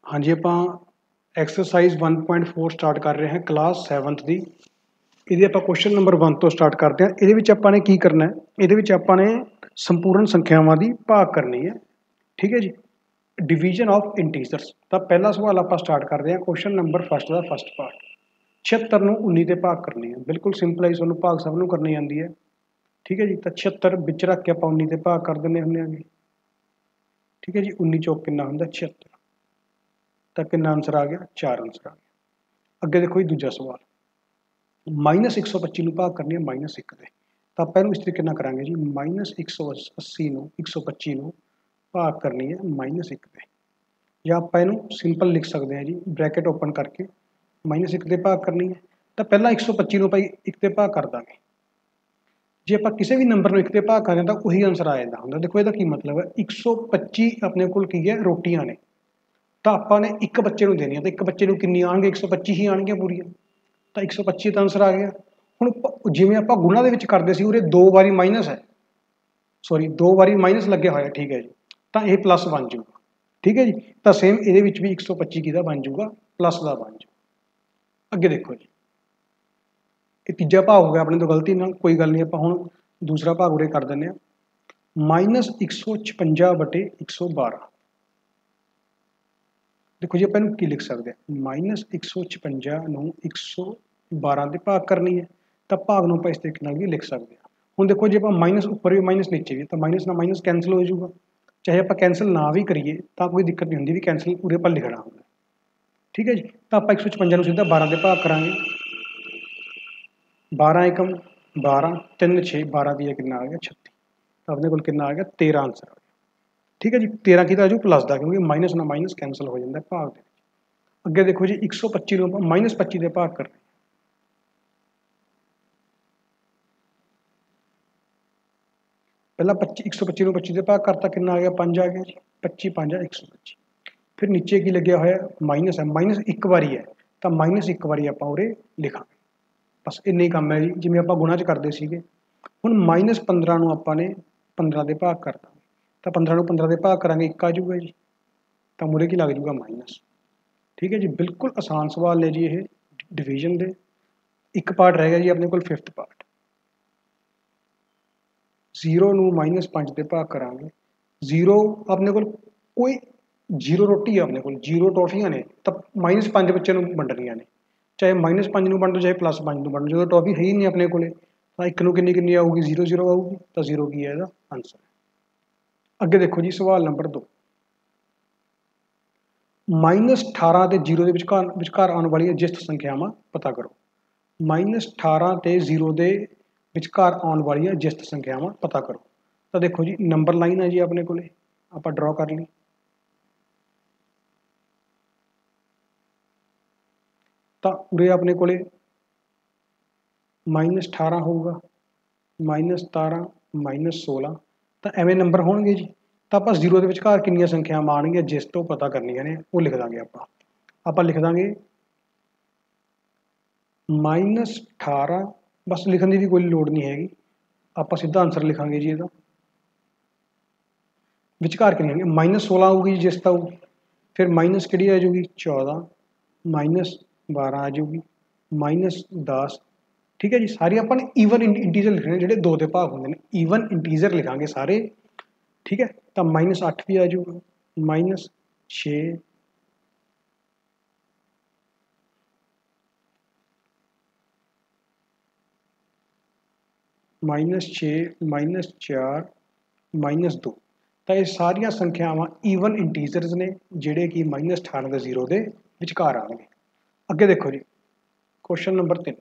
हाँ जी, ਆਪਾਂ exercise 1.4 start ਕਰ ਰਹੇ ਹਾਂ ਕਲਾਸ 7th ਦੀ। ਇਹਦੇ ਆਪਾਂ ਕੁਐਸਚਨ ਨੰਬਰ 1 ਤੋਂ ਸਟਾਰਟ ਕਰਦੇ ਹਾਂ। ਇਹਦੇ ਵਿੱਚ ਆਪਾਂ ਨੇ ਕੀ ਕਰਨਾ ਹੈ, ਇਹਦੇ ਵਿੱਚ ਆਪਾਂ ਨੇ ਸੰਪੂਰਨ ਸੰਖਿਆਵਾਂ ਦੀ ਭਾਗ ਕਰਨੀ ਹੈ। ਠੀਕ ਹੈ ਜੀ, ਡਿਵੀਜ਼ਨ ਆਫ ਇੰਟੀਜਰਸ। ਤਾਂ ਪਹਿਲਾ ਸਵਾਲ ਆਪਾਂ ਸਟਾਰਟ ਕਰਦੇ ਹਾਂ ਕੁਐਸਚਨ ਨੰਬਰ ਫਸਟ ਦਾ ਫਸਟ ਪਾਰਟ। 76 ਨੂੰ 19 ਤੇ ਭਾਗ ਕਰਨੀ ਹੈ। ਬਿਲਕੁਲ ਸਿੰਪਲ ਹੈ, ਤੁਹਾਨੂੰ ਭਾਗ ਸਭ ਨੂੰ ਕਰਨੀ ਆਉਂਦੀ ਹੈ। ਠੀਕ ਹੈ ਜੀ, ਤਾਂ 76 ਵਿੱਚ ਰੱਖ ਕੇ ਆਪਾਂ 19 ਤੇ ਭਾਗ ਕਰ ਦਿੰਦੇ ਹੁੰਦੇ ਹਾਂ ਜੀ। ਠੀਕ ਹੈ ਜੀ, 19 ਚੌਕ ਕਿੰਨਾ ਹੁੰਦਾ 76। ਤਾਂ ਕਿੰਨਾ ਆਂਸਰ ਆ ਗਿਆ, 4 ਆਂਸਰ ਆ ਗਿਆ। ਅੱਗੇ ਦੇਖੋ ਜੀ ਦੂਜਾ ਸਵਾਲ, -125 ਨੂੰ ਭਾਗ ਕਰਨੀ ਹੈ -1 ਦੇ। ਤਾਂ ਆਪਾਂ ਇਹਨੂੰ ਇਸ ਤਰੀਕੇ ਨਾਲ ਕਰਾਂਗੇ ਜੀ, -180 ਨੂੰ 125 ਨੂੰ ਭਾਗ ਕਰਨੀ ਹੈ -1 ਦੇ। ਜਾਂ ਆਪਾਂ ਇਹਨੂੰ ਸਿੰਪਲ ਲਿਖ ਸਕਦੇ ਹਾਂ ਜੀ, ਬ੍ਰੈਕਟ ਓਪਨ ਕਰਕੇ -1 ਦੇ ਭਾਗ ਕਰਨੀ ਹੈ। ਤਾਂ ਪਹਿਲਾਂ 125 ਨੂੰ ਆਪਾਂ 1 ਤੇ ਭਾਗ ਕਰ ਦਾਂਗੇ। ਜੇ ਆਪਾਂ ਕਿਸੇ ਵੀ ਨੰਬਰ ਨੂੰ 1 ਤੇ ਭਾਗ ਕਰਦੇ ਹਾਂ ਤਾਂ ਉਹੀ ਆਂਸਰ ਆ ਜਾਂਦਾ ਹੁੰਦਾ। ਦੇਖੋ ਇਹਦਾ ਕੀ ਮਤਲਬ ਹੈ, 125 ਆਪਣੇ ਕੋਲ ਕੀ ਹੈ, ਰੋਟੀਆਂ ਨੇ। ਤਾਂ ਆਪਾਂ ਨੇ ਇੱਕ ਬੱਚੇ ਨੂੰ ਦੇਣੀ ਹੈ, ਤਾਂ ਇੱਕ ਬੱਚੇ ਨੂੰ ਕਿੰਨੀ ਆਉਣਗੇ, 125 ਹੀ ਆਉਣਗੀਆਂ ਪੂਰੀਆਂ। ਤਾਂ 125 ਦਾ ਆਂਸਰ ਆ ਗਿਆ। ਹੁਣ ਜਿਵੇਂ ਆਪਾਂ ਗੁਣਾ ਦੇ ਵਿੱਚ ਕਰਦੇ ਸੀ, ਉਰੇ 2 ਵਾਰੀ ਮਾਈਨਸ ਹੈ, ਸੌਰੀ 2 ਵਾਰੀ ਮਾਈਨਸ ਲੱਗਿਆ ਹੋਇਆ। ਠੀਕ ਹੈ ਜੀ, ਤਾਂ ਇਹ ਪਲੱਸ ਬਣ ਜਾਊਗਾ। ਠੀਕ ਹੈ ਜੀ, ਤਾਂ ਸੇਮ ਇਹਦੇ ਵਿੱਚ ਵੀ 125 ਕਿਹਦਾ ਬਣ ਜਾਊਗਾ, ਪਲੱਸ ਦਾ ਬਣ ਜਾਊਗਾ। ਅੱਗੇ ਦੇਖੋ ਜੀ, ਇਹ ਤੀਜਾ ਭਾਗ ਹੋ ਗਿਆ ਆਪਣੇ ਤੋਂ ਗਲਤੀ ਨਾਲ, ਕੋਈ ਗੱਲ ਨਹੀਂ। ਆਪਾਂ ਹੁਣ ਦੂਸਰਾ ਭਾਗ ਉਰੇ ਕਰ ਦਿੰਦੇ ਹਾਂ, -156 ਬਟੇ 112। ਦੇਖੋ ਜੀ ਆਪਾਂ ਇਹਨੂੰ ਕੀ ਲਿਖ ਸਕਦੇ ਹਾਂ, -156 ਨੂੰ 112 ਦੇ ਭਾਗ ਕਰਨੀ ਹੈ। ਤਾਂ ਭਾਗ ਨੂੰ ਆਪਾਂ ਇਸ ਤਰੀਕੇ ਨਾਲ ਵੀ ਲਿਖ ਸਕਦੇ ਹਾਂ। ਹੁਣ ਦੇਖੋ ਜੀ, ਆਪਾਂ ਮਾਈਨਸ ਉੱਪਰ ਵੀ ਮਾਈਨਸ ਨੀਚੇ ਵੀ, ਤਾਂ ਮਾਈਨਸ ਨਾਲ ਮਾਈਨਸ ਕੈਂਸਲ ਹੋ ਜਾਊਗਾ। ਚਾਹੇ ਆਪਾਂ ਕੈਂਸਲ ਨਾ ਵੀ ਕਰੀਏ ਤਾਂ ਕੋਈ ਦਿੱਕਤ ਨਹੀਂ ਹੁੰਦੀ, ਵੀ ਕੈਂਸਲ ਪੂਰੇ ਪਰ ਲਿਖਣਾ ਹੁੰਦਾ। ਠੀਕ ਹੈ ਜੀ, ਤਾਂ ਆਪਾਂ 156 ਨੂੰ ਸਿੱਧਾ 12 ਦੇ ਭਾਗ ਕਰਾਂਗੇ। 12 ਏਕਮ 12, 3 6 12 ਦੀ ਕਿੰਨਾ ਆ ਗਿਆ 36। ਤਾਂ ਆਪਣੇ ਕੋਲ ਕਿੰਨਾ ਆ ਗਿਆ, 13 ਆਂਸਰ ਆ ਗਿਆ। ਠੀਕ ਹੈ ਜੀ, 13 ਕਿਹਦਾ ਆ ਜੂ, ਪਲੱਸ ਦਾ, ਕਿਉਂਕਿ ਮਾਈਨਸ ਨਾਲ ਮਾਈਨਸ ਕੈਂਸਲ ਹੋ ਜਾਂਦਾ ਭਾਗ ਦੇ ਵਿੱਚ। ਅੱਗੇ ਦੇਖੋ ਜੀ, 125 ਨੂੰ ਆਪਾਂ -25 ਦੇ ਭਾਗ ਕਰ ਰਹੇ। ਪਹਿਲਾਂ 125 ਨੂੰ 25 ਦੇ ਭਾਗ ਕਰਤਾ, ਕਿੰਨਾ ਆ ਗਿਆ, 5 ਆ ਗਿਆ ਜੀ। 25 5 125। ਫਿਰ ਨੀਚੇ ਕੀ ਲੱਗਿਆ ਹੋਇਆ, ਮਾਈਨਸ ਹੈ, ਮਾਈਨਸ ਇੱਕ ਵਾਰੀ ਹੈ, ਤਾਂ -1 ਵਾਰੀ ਆਪਾਂ ਉਰੇ ਲਿਖਾਂਗੇ। ਬਸ ਇੰਨਾ ਹੀ ਕੰਮ ਹੈ ਜੀ, ਜਿਵੇਂ ਆਪਾਂ ਗੁਣਾ 'ਚ ਕਰਦੇ ਸੀਗੇ। ਹੁਣ -15 ਨੂੰ ਆਪਾਂ ਨੇ 15 ਦੇ ਭਾਗ ਕਰਤਾ, ਤਾਂ 15 ਨੂੰ 15 ਦੇ ਭਾਗ ਕਰਾਂਗੇ, 1 ਆ ਜਾਊਗਾ ਜੀ। ਤਾਂ ਮੂਹਰੇ ਕੀ ਲੱਗ ਜਾਊਗਾ, ਮਾਈਨਸ। ਠੀਕ ਹੈ ਜੀ, ਬਿਲਕੁਲ ਆਸਾਨ ਸਵਾਲ ਨੇ ਜੀ ਇਹ ਡਿਵੀਜ਼ਨ ਦੇ। ਇੱਕ ਪਾਰਟ ਰਹਿ ਗਿਆ ਜੀ ਆਪਣੇ ਕੋਲ, 5th ਪਾਰਟ। 0 ਨੂੰ -5 ਦੇ ਭਾਗ ਕਰਾਂਗੇ। 0 ਆਪਣੇ ਕੋਲ ਕੋਈ 0 ਰੋਟੀ ਹੈ, ਆਪਣੇ ਕੋਲ 0 ਟੋਫੀਆਂ ਨੇ, ਤਾਂ -5 ਬੱਚੇ ਨੂੰ ਵੰਡਣੀਆਂ ਨੇ। ਚਾਹੇ -5 ਨੂੰ ਵੰਡ ਦਿਓ, ਚਾਹੇ +5 ਨੂੰ ਵੰਡ ਦਿਓ, ਜਦੋਂ ਟੋਫੀ ਹੈ ਹੀ ਨਹੀਂ ਆਪਣੇ ਕੋਲੇ, ਤਾਂ ਇੱਕ ਨੂੰ ਕਿੰਨੀ ਆਊਗੀ, 0 0 ਆਊਗੀ। ਤਾਂ 0 ਕੀ ਹੈ ਇਹਦਾ ਆਂਸਰ। ਅੱਗੇ ਦੇਖੋ ਜੀ ਸਵਾਲ ਨੰਬਰ 2, -18 ਤੇ 0 ਦੇ ਵਿਚਕਾਰ ਆਉਣ ਵਾਲੀਆਂ ਜਿਸਤ ਸੰਖਿਆਵਾਂ ਪਤਾ ਕਰੋ। -18 ਤੇ 0 ਦੇ ਵਿਚਕਾਰ ਆਉਣ ਵਾਲੀਆਂ ਜਿਸਤ ਸੰਖਿਆਵਾਂ ਪਤਾ ਕਰੋ। ਤਾਂ ਦੇਖੋ ਜੀ, ਨੰਬਰ ਲਾਈਨ ਹੈ ਜੀ ਆਪਣੇ ਕੋਲੇ, ਆਪਾਂ ਡਰਾ ਕਰ ਲਈ। ਤਾਂ ਉਰੇ ਆਪਣੇ ਕੋਲੇ -18 ਹੋਊਗਾ, -17 -16। ਤਾਂ ਐਵੇਂ ਨੰਬਰ ਹੋਣਗੇ ਜੀ। ਤਾਂ ਆਪਾਂ 0 ਦੇ ਵਿਚਕਾਰ ਕਿੰਨੀਆਂ ਸੰਖਿਆਵਾਂ ਆਉਣਗੀਆਂ ਜਿਸ ਤੋਂ ਪਤਾ ਕਰਨੀਆਂ ਨੇ, ਉਹ ਲਿਖ ਦਾਂਗੇ ਆਪਾਂ ਲਿਖ ਦਾਂਗੇ -18। ਬਸ ਲਿਖਣ ਦੀ ਵੀ ਕੋਈ ਲੋੜ ਨਹੀਂ ਹੈਗੀ, ਆਪਾਂ ਸਿੱਧਾ ਆਂਸਰ ਲਿਖਾਂਗੇ ਜੀ ਇਹਦਾ। ਵਿਚਕਾਰ ਕਿੰਨੀ ਆਉਣਗੀਆਂ, -16 ਆਊਗੀ ਜੀ ਜਿਸ ਤਾਂ ਆਊਗੀ। ਫਿਰ ਮਾਈਨਸ ਕਿਹੜੀ ਆ ਜਾਊਗੀ, 14, -12 ਆ ਜਾਊਗੀ, -10। ਠੀਕ ਹੈ ਜੀ, ਸਾਰੇ ਆਪਾਂ ਨੇ ਈਵਨ ਇੰਟੀਜਰ ਲਿਖਣੇ, ਜਿਹੜੇ 2 ਦੇ ਭਾਗ ਹੁੰਦੇ ਨੇ, ਈਵਨ ਇੰਟੀਜਰ ਲਿਖਾਂਗੇ ਸਾਰੇ। ਠੀਕ ਹੈ, ਤਾਂ -8 ਵੀ ਆ ਜਾਊਗਾ, -6, -4, -2। ਤਾਂ ਇਹ ਸਾਰੀਆਂ ਸੰਖਿਆਵਾਂ ਈਵਨ ਇੰਟੀਜਰਸ ਨੇ, ਜਿਹੜੇ ਕਿ -18 ਤੇ 0 ਦੇ ਵਿਚਕਾਰ ਆਉਣਗੇ। ਅੱਗੇ ਦੇਖੋ ਜੀ, ਕੁਐਸਚਨ ਨੰਬਰ 3,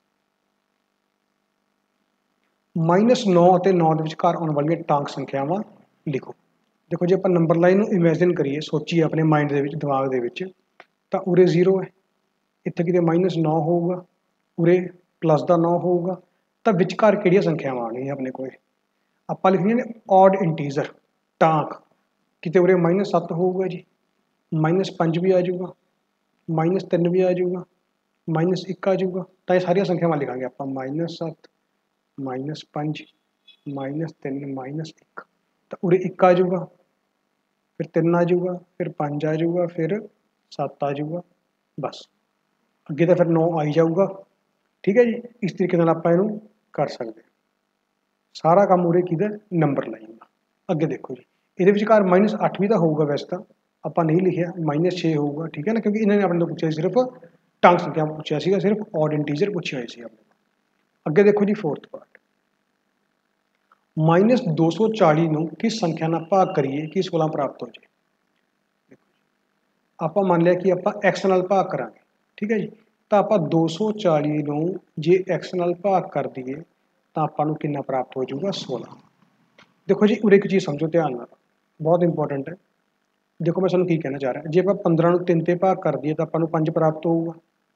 -9 ਅਤੇ 9 ਦੇ ਵਿਚਕਾਰ ਆਉਣ ਵਾਲੀਆਂ ਟਾਂਕ ਸੰਖਿਆਵਾਂ ਲਿਖੋ। ਦੇਖੋ ਜੀ, ਆਪਾਂ ਨੰਬਰ ਲਾਈਨ ਨੂੰ ਇਮੇਜਿਨ ਕਰੀਏ, ਸੋਚੀਏ ਆਪਣੇ ਮਾਈਂਡ ਦੇ ਵਿੱਚ, ਦਿਮਾਗ ਦੇ ਵਿੱਚ, ਤਾਂ ਉਰੇ 0 ਹੈ, ਇੱਥੇ ਕਿਤੇ -9 ਹੋਊਗਾ, ਉਰੇ ਪਲੱਸ ਦਾ 9 ਹੋਊਗਾ। ਤਾਂ ਵਿਚਕਾਰ ਕਿਹੜੀਆਂ ਸੰਖਿਆਵਾਂ ਆਉਣਗੀਆਂ ਆਪਣੇ ਕੋਲ, ਆਪਾਂ ਲਿਖਣੀਆਂ ਨੇ ਔਡ ਇੰਟੀਜਰ ਟਾਂਕ। ਕਿਤੇ ਉਰੇ -7 ਹੋਊਗਾ ਜੀ, -5 ਵੀ ਆ ਜਾਊਗਾ, -3 ਵੀ ਆ ਜਾਊਗਾ, -1 ਆ ਜਾਊਗਾ। ਤਾਂ ਇਹ ਸਾਰੀਆਂ ਸੰਖਿਆਵਾਂ ਲਿਖਾਂਗੇ ਆਪਾਂ, -7 -5 -3 -1। ਤਾਂ ਉਰੇ 1 ਆ ਜਾਊਗਾ, ਫਿਰ 3 ਆ ਜਾਊਗਾ, ਫਿਰ 5 ਆ ਜਾਊਗਾ, ਫਿਰ 7 आ जाऊगा, बस अगे तो फिर 9 आई जाऊगा। ठीक है जी, इस तरीके नाल आपां इहनूं कर सकते। सारा काम उरे किहदा नंबर लाइंगा। अगे देखो जी, इहदे विचकार -8 भी तो होऊगा, वैसे तो आपां नहीं लिखिया, -6 होऊगा। ठीक है ना, क्योंकि इन्होंने अपने तो पूछा सिर्फ टंग संख्या पूछा सीगा, सिर्फ ऑड इंटीजर पूछे हुए सी अपने। अगे देखो जी फोर्थ पार्ट, -240 ਨੂੰ किस संख्या ਨਾਲ भाग करिए कि 16 प्राप्त हो जाए। ਆਪਾਂ ਮੰਨ ਲਿਆ ਕਿ ਆਪਾਂ x ਨਾਲ ਭਾਗ ਕਰਾਂਗੇ। ਠੀਕ ਹੈ ਜੀ, ਤਾਂ ਆਪਾਂ 240 ਨੂੰ ਜੇ x ਨਾਲ ਭਾਗ ਕਰ ਦਈਏ ਤਾਂ ਆਪਾਂ ਨੂੰ ਕਿੰਨਾ ਪ੍ਰਾਪਤ ਹੋ ਜਾਊਗਾ 16। ਦੇਖੋ ਜੀ ਉਰੇ ਇੱਕ ਚੀਜ਼ ਸਮਝੋ ਧਿਆਨ ਨਾਲ, ਬਹੁਤ ਇੰਪੋਰਟੈਂਟ ਹੈ। ਦੇਖੋ ਮੈਂ ਤੁਹਾਨੂੰ ਕੀ ਕਹਿਣਾ ਚਾਹ ਰਿਹਾ, ਜੇ ਆਪਾਂ 15 ਨੂੰ 3 ਤੇ ਭਾਗ ਕਰ ਦਈਏ ਤਾਂ ਆਪਾਂ ਨੂੰ 5 ਪ੍ਰਾਪਤ ਹੋਊਗਾ।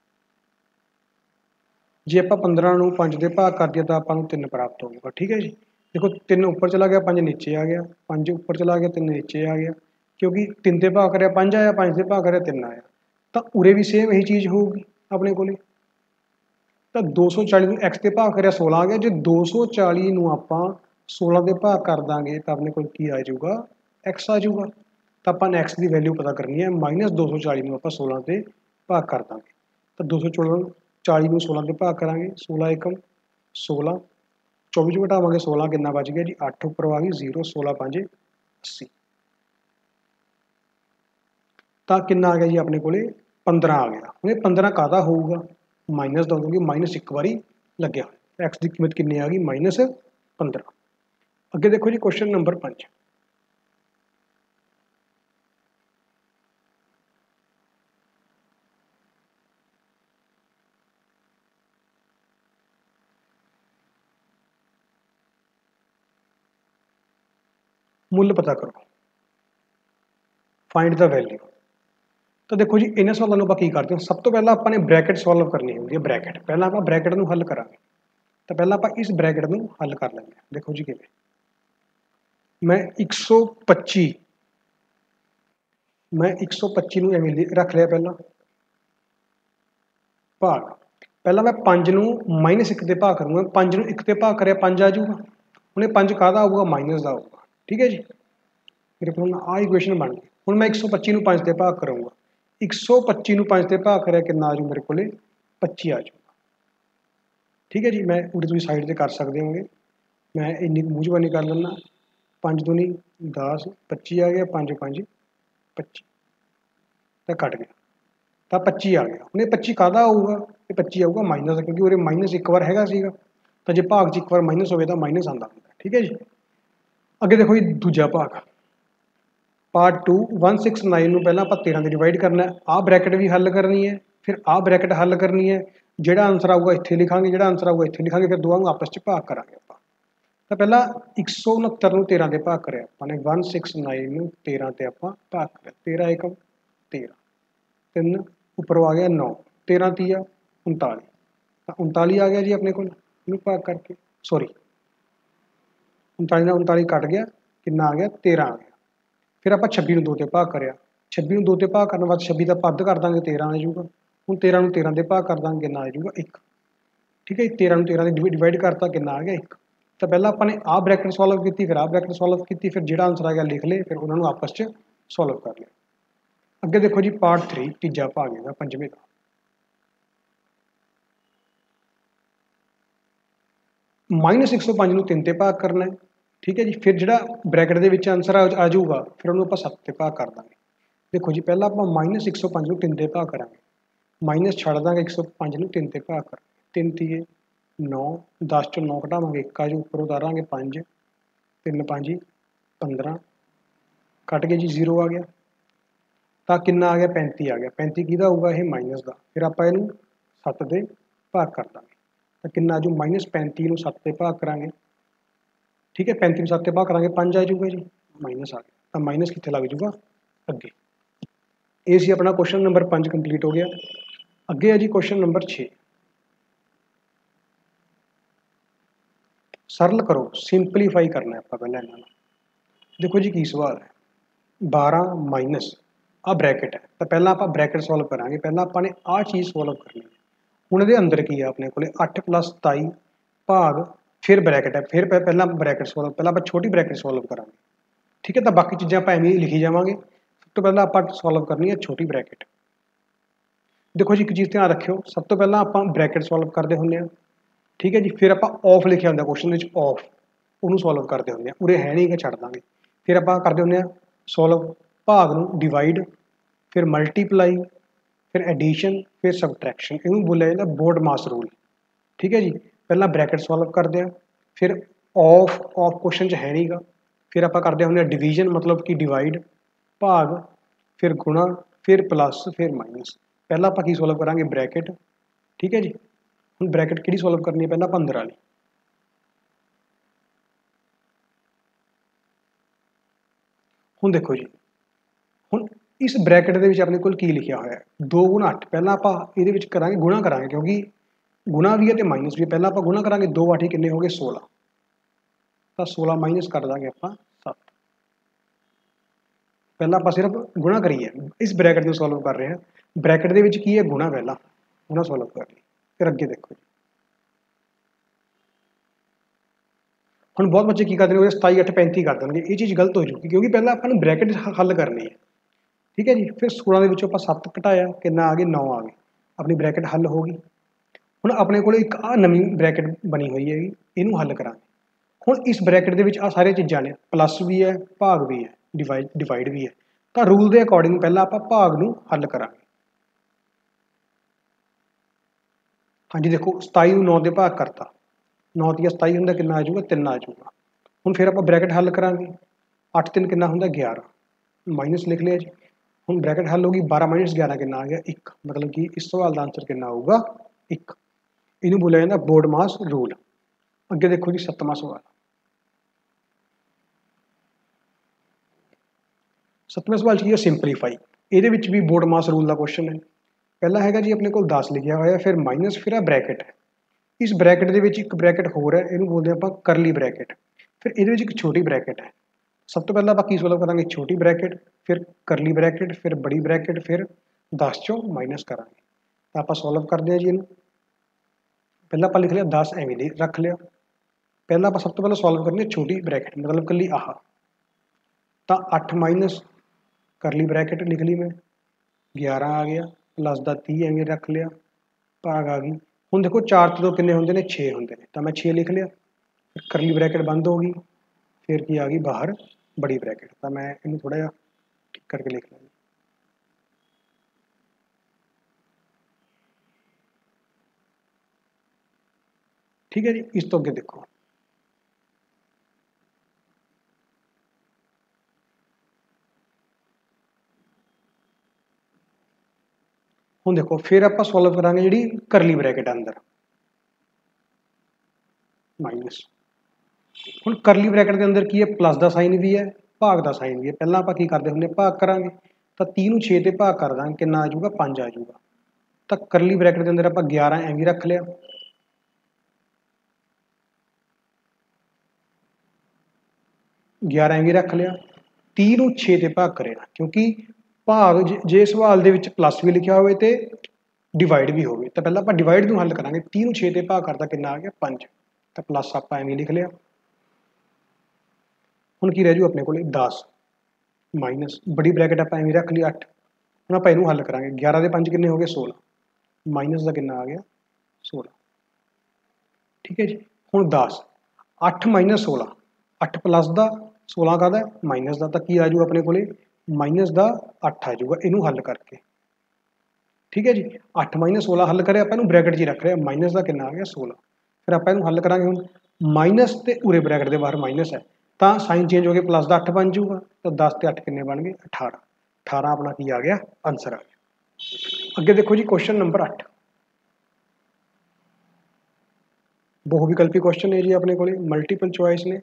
ਜੇ ਆਪਾਂ 15 ਨੂੰ 5 ਦੇ ਭਾਗ ਕਰ ਦਈਏ ਤਾਂ ਆਪਾਂ ਨੂੰ 3 ਪ੍ਰਾਪਤ ਹੋਊਗਾ। ਠੀਕ ਹੈ ਜੀ, देखो 3 ऊपर चला गया, 5 नीचे आ गया, 5 ऊपर चला गया, 3 नीचे आ गया, क्योंकि 3 से भाग कर 5 आया, 5 से भाग कर 3 आया, तो उरे भी सेम यही चीज़ होगी अपने को। तो 240 एक्स के भाग कर 16 आ गया, जो 240 आप 16 के भाग कर देंगे तो अपने को की आ जाऊगा एक्स आ जाऊगा। तो अपन एक्स की वैल्यू पता करनी है, -240 आप 16 से भाग कर देंगे, तो 240 में 16 के भाग करा, 16 एकम 16, 24 घटावे 16 कितना बच गया जी 8 उपर आ गई 0, 16 5 80, तो कितना आ गया जी अपने को 15 आ गया। हमें 15 कादा होगा माइनस दो, क्योंकि माइनस एक बारी लग्या, एक्स की कीमत कितनी आ गई -15। अगे देखो जी क्वेश्चन नंबर 5, मुल पता करो, फाइंड द वैल्यू। तो देखो जी इन्होंने सवालों आप की करते हैं, सब तो पहला आपने ब्रैकेट सॉल्व करनी होंगी। ब्रैकेट पहला आप ब्रैकेट को हल करा, तो पहला आप इस ब्रैकेट को हल कर लेंगे। देखो जी किवें, मैं 125 ਨੂੰ एवें रख लिया, पहला भाग, पहला मैं 5 ਨੂੰ -1 से भाग करूँगा, 5 ਨੂੰ 1 से भाग कर 5 आ जाऊगा, हूँ 5 काहदा आऊगा माइनस का आऊगा। ठीक है जी, मेरे को आ इक्वेशन बन गई। हूँ मैं 125 5 से भाग करूँगा, 125 5 से भाग कर कितना आ जाऊ मेरे को 25 आ जाऊगा। ठीक है जी, मैं पूरी तुम साइड से कर सकते होंगे, मैं इन्नी मूँह जबानी कर लेना, 5 दूनी 10, 25 आ गया, 5 5 25, तो कट गया, तो 25 आ गया। हूँ 25 काहदा आऊगा, 25 आऊगा माइनस, क्योंकि वो माइनस एक बार हैगा सीगा, तो जो भाग च एक बार माइनस हो तो माइनस आता है। ठीक है जी, अगे देखो जी दूजा भाग पार्ट 2, 169 में पहला आप 13 से डिवाइड करना है, आ ब्रैकेट भी हल करनी है, फिर आ ब्रैकेट हल करनी है, जो आंसर आऊगा इतने लिखांगे, जो आंसर आऊगा इतने लिखांगे, फिर दोनों आपस में भाग करा। तो पहला 169 में 13 से भाग कर 169 में 13 से आप भाग कर 13 एकम 13, 3 उपर आ गया 9, 13 तीया 39, तो 39 आ गया जी अपने को भाग करके, सॉरी 39 39 कट गया, कितना आ गया 13 आ गया। फिर आप 26 2 से भाग कर 26 2 से भाग करने बाद 26 का पद कर देंगे 13 आ जाऊगा। हूँ 13 13 से भाग कर देंगे कितना आ जाऊगा 1। ठीक है, 13 13 से डिवाइड करता कितना आ गया 1। तो पहला अपने आ ब्रैकेट सॉल्व की, फिर आ ब्रैकेट सॉल्व की, फिर जो आंसर आ गया लिख ले, फिर उन्होंने आपस में सॉल्व कर लिया। अगे देखो जी पार्ट 3 तीजा भाग है पंजवें का, -105 3 से भाग करना है। ठीक है जी, फिर जो ब्रैकेट के आंसर आ जाऊगा, फिर उन्होंने 7 से भाग कर देंगे। देखो जी पहला आप -105 3 से भाग करा, माइनस छड़ देंगे 105 3 से भाग कर, 3 तीए 9, 10 चो 9 घटावे 1 आ जाऊ, उपर उतारांगे 5, 3 5 15, कट गए जी 0 आ गया, तो कितना आ गया 35 आ गया। 35 किहदा होगा ये माइनस का, फिर आप 7 से भाग कर देंगे, तो कितना आ जाऊ -35 7 से भाग करा। ठीक है, 35 7 से भाग करा 5 आ जाऊगा जी, माइनस आ गया, तो माइनस कितने लग जाऊगा अगे। ये सी अपना क्वेश्चन नंबर 5 कंप्लीट हो गया। अगे है जी क्वेश्चन नंबर 6, सरल करो, सिंपलीफाई करना है आप पहले इन्होंने। देखो जी की सवाल है, 12 माइनस आ ब्रैकेट है, तो पहला आप ब्रैकेट सॉल्व करा, पहला आपने आ चीज़ सॉल्व करनी है। हूँ ये अंदर की है अपने को 8 + 27 भाग, फिर ब्रैकेट है, फिर पहला ब्रैकेट सॉल्व, पहला आप छोटी ब्रैकेट सॉल्व करा। ठीक है, तो बाकी चीज़ें आप एवं ही लिखी जाएंगे। सब तो पहला आप सॉल्व करनी है छोटी ब्रैकेट, देखो जी एक चीज़ ध्यान रखियो, सब तो पहला आप ब्रैकेट सॉल्व करते होंगे, ठीक है जी। फिर आप ऑफ लिखा होंगे क्वेश्चन में ऑफ, ਉਹਨੂੰ सॉल्व करते होंगे, उरे है नहीं कि छड़ देंगे। फिर आप करते होंगे सॉल्व भाग ਨੂੰ डिवाइड, फिर मल्टीप्लाई, फिर एडिशन, फिर सबट्रैक्शन, इनू बोलिया जाता बोर्ड मास रूल, ठीक है जी। पहला ब्रैकेट सॉल्व करते हैं, फिर ऑफ क्वेश्चन च है नहीं गा, फिर आप करते होंगे डिवीजन मतलब कि डिवाइड, भाग, फिर गुणा, फिर प्लस, फिर माइनस। पहला आप की सॉल्व करांगे ब्रैकेट, ठीक है जी। हम ब्रैकेट किहड़ी सॉल्व करनी है, पहला 15 वाली। ਹੁਣ देखो जी, ਹੁਣ इस ब्रैकेट ਦੇ ਵਿੱਚ ਆਪਣੇ ਕੋਲ ਕੀ ਲਿਖਿਆ ਹੋਇਆ ਹੈ 2 * 8। ਪਹਿਲਾਂ ਆਪਾਂ ਇਹਦੇ ਵਿੱਚ ਕਰਾਂਗੇ ਗੁਣਾ ਕਰਾਂਗੇ, ਕਿਉਂਕਿ गुणा भी है तो माइनस भी है। पहला आप गुणा करेंगे 2 8 कितने हो गए 16, तो 16 माइनस कर देंगे आप 7। पहला आप सिर्फ गुणा करिए, इस ब्रैकेट में सॉल्व कर रहे हैं, ब्रैकेट के की है गुणा, पहला गुणा सॉल्व कर लिए, फिर अगे देखो जी। हम बहुत बच्चे की करते हैं 27 8 35 कर देंगे, ये चीज़ गलत हो चुकी, क्योंकि पहला अपन ब्रैकेट हल करनी है, ठीक है जी। फिर 16 के 7 घटाया कितना आ गया 9 आ गए, अपनी ब्रैकेट हल होगी। ਹੁਣ ਆਪਣੇ ਕੋਲ ਇੱਕ ਆ ਨਵੀਂ ब्रैकेट बनी हुई है, ਇਹਨੂੰ हल करांगे। ਹੁਣ इस ब्रैकेट ਦੇ ਵਿੱਚ ਆ ਸਾਰੀਆਂ ਚੀਜ਼ਾਂ ਨੇ, प्लस भी है भाग भी है डिवाइड भी है, तो रूल के अकॉर्डिंग पहला आप भाग ਨੂੰ हल करांगे। हाँ जी देखो 27 ਨੂੰ 9 ਦੇ भाग करता, 9 × 27 ਹੁੰਦਾ कितना आ जाऊगा 3 आ जाऊगा। ਹੁਣ फिर आप ब्रैकेट हल करांगे, 8 3 कितना ਹੁੰਦਾ 11, माइनस लिख लिया जी। ਹੁਣ ब्रैकेट हल होगी 12 - 11 कितना आ गया 1, मतलब कि इस सवाल का आंसर कितना होगा 1। इन्हें बोला जाता बोर्ड मास रूल। अगे देखो जी 7वां सवाल, 7वें सवाल की है सिंपलीफाई, ये भी बोर्ड मास रूल का क्वेश्चन है। पहला है जी अपने को 10 लिखा हुआ, फिर माइनस, फिर ब्रैकेट है। इस ब्रैकेट के एक ब्रैकेट होर है, इन्हों बोलते हैं आप करली ब्रैकेट, फिर ये एक छोटी ब्रैकेट है। सब तो पहला आप की सॉल्व करेंगे छोटी ब्रैकेट, फिर करली ब्रैकेट, फिर बड़ी ब्रैकेट, फिर 10 चों माइनस करांगे। तो आप सॉल्व करते हैं जी इन्हू, पहला आप लिख लिया 10 एवं रख लिया। पहला आप सब तो पहले सॉल्व करनी है छोटी ब्रैकेट, मतलब कली आह, तो 8 माइनस करली ब्रैकेट लिख ली मैं, 11 आ गया, प्लस का 30 एवं रख लिया, भाग आ गई। हुण देखो 4 तो 2 कितने होंगे ने 6 होंगे ने, तो मैं 6 लिख लिया, फिर करली ब्रैकेट बंद होगी, फिर की आ गई बाहर बड़ी ब्रैकेट, तो मैं इन्हें थोड़ा जा ठीक करके लिख लिया। ठीक है जी, इस तो अगे देखो हुण देखो, फिर आप सॉल्व करांगे जी करली ब्रैकेट अंदर माइनस। हुण करली ब्रैकेट के अंदर की है प्लस का साइन भी है, भाग का साइन भी है। पहला आप की करते होंगे भाग करांगे, तो 3 ਨੂੰ 6 ते भाग कर देंगे, कितना आ जाऊगा 5 आ जाऊगा। तो करली ब्रैकेट के अंदर आप 11 एवं रख लिया, 11 एवं रख लिया, 30 ਨੂੰ 6 ਤੇ भाग करेगा, क्योंकि भाग जे सवाल ਦੇ ਵਿੱਚ प्लस भी लिखा ਹੋਵੇ ਤੇ डिवाइड भी होवे, तो पहला आप डिवाइड ਨੂੰ हल करांगे। 30 ਨੂੰ 6 ਤੇ भाग करता कितना आ गया 5, तो प्लस आप एवं लिख लिया। हुण की रह जू अपने को 10 माइनस बड़ी ब्रैकेट आप एवं रख ली 8। हुण आप इनू हल करांगे, 11 के 5 कितने हो गए 16, माइनस का कितना आ गया 16, ठीक है जी। हुण 10 8 माइनस 16, 8 प्लस का 16 का माइनस का, तो की आ जू अपने को माइनस का 8 आ जाऊगा इनू हल करके, ठीक है जी। 8 माइनस 16 हल करें, आप ब्रैकेट च रख रहे हैं, माइनस का कितना आ गया 16, फिर आप हल करांगे। हुण माइनस तो उरे ब्रैकेट के बाहर माइनस है, तो साइन चेंज हो गया, प्लस का 8 बन जाऊगा, तो 10 ते 8 कितने बन गए 18, 18 अपना की आ गया आंसर आ गया। अगे देखो जी क्वेश्चन नंबर 8, बहुविकल्पी क्वेश्चन है जी अपने को मल्टीपल चॉइस ने।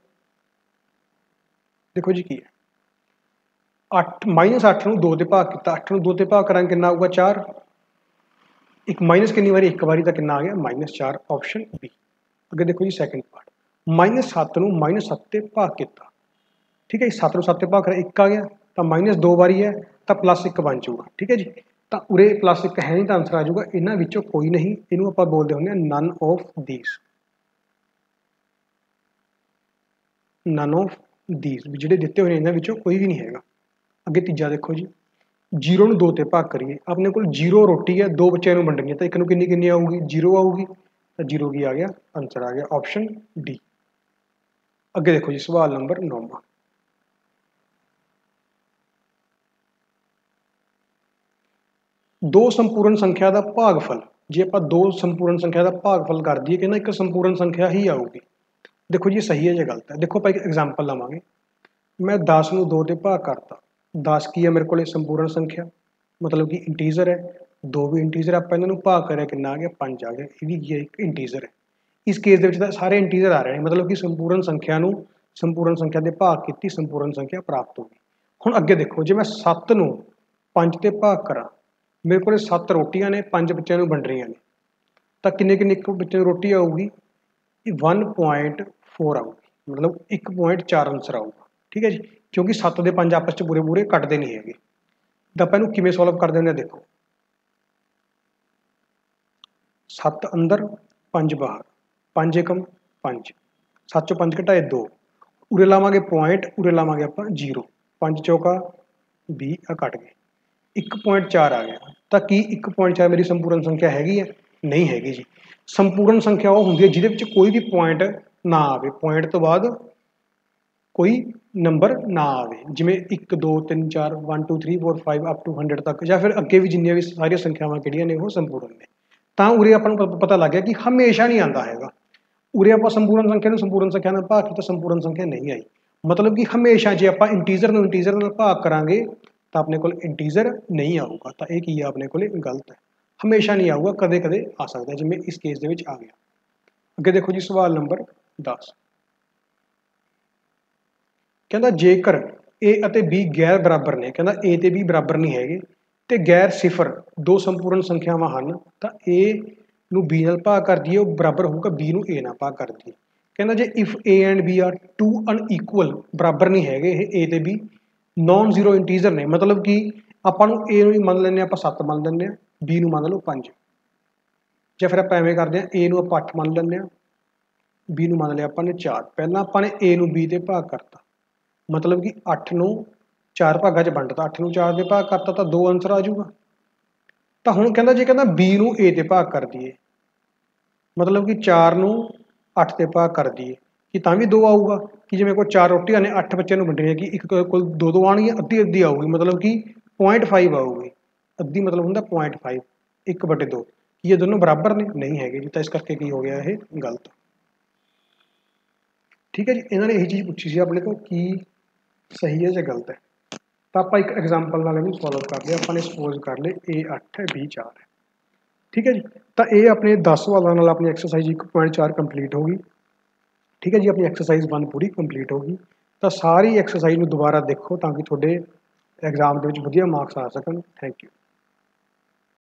देखो जी की है 8 -8 ਨੂੰ 2 ਤੇ ਭਾਗ ਕੀਤਾ, 8 ਨੂੰ 2 ਤੇ ਭਾਗ ਕਰਾਂਗੇ ਕਿੰਨਾ ਆਊਗਾ 4, एक माइनस कितनी बारी एक बारी का कितना आ गया -4, ऑप्शन बी। अगे देखो जी सैकेंड पार्ट, -7 ਨੂੰ -7 ਤੇ भाग किया, ठीक है जी। 7 ਨੂੰ 7 ਤੇ भाग करा 1 आ गया, तो माइनस 2 बारी है, तो +1 बन जाऊगा, ठीक है जी। तो उरे +1 है नहीं, तो आंसर आ जाऊगा इन्हों विचों कोई नहीं, इनू आप बोलते होंगे none of these, none of these जिहड़े दिते हुए इन्हों विचों कोई भी नहीं है। अगे तीजा देखो जी, 0 ਨੂੰ 2 ਤੇ ਭਾਗ ਕਰੀਏ, ਆਪਣੇ ਕੋਲ 0 ਰੋਟੀ ਹੈ, 2 ਬੱਚਿਆਂ ਨੂੰ ਵੰਡਣੀ ਹੈ, ਤਾਂ ਇੱਕ ਨੂੰ ਕਿੰਨੀ ਆਊਗੀ 0 ਆਊਗੀ, ਤਾਂ 0 ਕੀ ਆ ਗਿਆ, ਆंसर आ गया ऑप्शन डी। ਅੱਗੇ ਦੇਖੋ ਜੀ सवाल नंबर 9। दो संपूर्ण संख्या का भागफल, जे आप दो संपूर्ण संख्या का भागफल कर दिए कहना एक संपूर्ण संख्या ही आऊगी। देखो जी सही है या गलत है। देखो आप एक एग्जाम्पल लवांगे, मैं 10 ਨੂੰ 2 ਤੇ भाग करता, 10 की है मेरे को संपूर्ण संख्या मतलब कि इंटीजर है, 2 भी इंटीजर, आप इन्होंने भाग करें कि आ गया 5 आ गया, ये भी एक इंटीजर है। इस केस के सारे इंटीजर आ रहे हैं, मतलब कि संपूर्ण संख्या ਨੂੰ संपूर्ण संख्या के भाग की संपूर्ण संख्या प्राप्त होगी। हुण अगे देखो जे मैं 7 ਨੂੰ 5 ਤੇ भाग करा, मेरे को 7 रोटियां ने, 5 बच्चों को वंड रही ने, तो किन्ने एक बच्चे को रोटी आऊगी 1.4 आऊगी, मतलब 1.4 आंसर आऊगा। ठीक है जी, क्योंकि 7 के 5 आपस में पूरे पूरे कटते नहीं है। तो आप किवें सॉल्व कर देंगे, देखो 7 अंदर 5 बाहर, 5 एकम 5, 7 चो 5 घटाए 2, उरे लावांगे पॉइंट, उरे लावांगे आप 0, 5 चौका 20 आ कट गए, 1.4 आ गया। तो कि 1.4 मेरी संपूर्ण संख्या हैगी है, नहीं हैगी जी। संपूर्ण संख्या वो होंगी है जिहदे कोई भी पॉइंट ना आवे, पॉइंट तो बाद कोई नंबर ना आवे, जिवें 1 2 3 4 1 2 3 4 5 अप टू 100 तक, या फिर अगे भी जिन्नियां भी सारियां संख्यावां किहड़ियां ने वो संपूर्ण ने। तो उरे आपां नूं पता लग गया कि हमेशा नहीं आता हैगा। उरे आपां संपूर्ण संख्या नूं संपूर्ण संख्या नाल भाग कीता, संपूर्ण संख्या नहीं आई, मतलब कि हमेशा जे आपां इंटीजर नूं इंटीजर नाल भाग करांगे तो अपने को इंटीजर नहीं आऊगा। तो यह अपने को गलत है, हमेशा नहीं आऊगा, कदे कदे आ सकता है, जिवें इस केस दे विच आ गया। अगे देखो जी सवाल नंबर 10, कहता जेकर ए अते बी गैर बराबर ने, कहता ए ते बी बराबर नहीं है तो गैर सिफर दो संपूर्ण संख्यावां हैं, तो ए नूं बी नाल भाग कर दिए बराबर होगा बी नूं ए नाल भाग कर दिए। कहता जे if A and B are two unequal, बराबर नहीं है ए ते बी, नॉन जीरो इंटीजर ने, मतलब कि आपां नूं ए नूं मान लैंदे आपां 7 मान लैंदे आ, बी नूं मान लो 5, या फिर आप एवें करते हैं ए नूं आपां 8 मान लैंदे आ, बी नूं मान लिया आपां ने 4, पहलां आपां ने ए नूं बी ते भाग करता, मतलब कि 8 नूं 4 भागां च वंडता, 8 नूं 4 ते भाग करता तो 2 आंसर आ जाऊगा। तो हुण कहंदा जे कहंदा बी नूं ए ते भाग कर दिए, मतलब कि 4 नूं 8 ते भाग कर दिए कि तां भी 2 आऊगा, कि जे मेरे को 4 रोटियां ने 8 बच्चों नूं वंडणियां कि एक कोल 2 आउणगी, अद्धी अद्धी आऊगी, मतलब कि 0.5 आऊगी, अद्धी मतलब हुंदा 0.5, 1/2, ये दोनों बराबर ने नहीं है जी, तो इस करके की हो गया ये गलत। ठीक है जी, इन्होंने यही चीज़ पूछी सी अपने तो कि सही है या गलत है। तो आप एक एग्जाम्पल नाल इहनूं सॉल्व कर लिया, अपने सपोज कर ले ए 8 है बी 4 है। ठीक है जी, तो ये अपने 10 सवालों नाल अपनी एक्सरसाइज 1.4 कंप्लीट होगी। ठीक है जी, अपनी एक्सरसाइज 1 पूरी कंप्लीट होगी। तो सारी एक्सरसाइज में दोबारा देखो ताकि थोड़े एग्जाम के वधिया मार्क्स आ सकन। Thank you.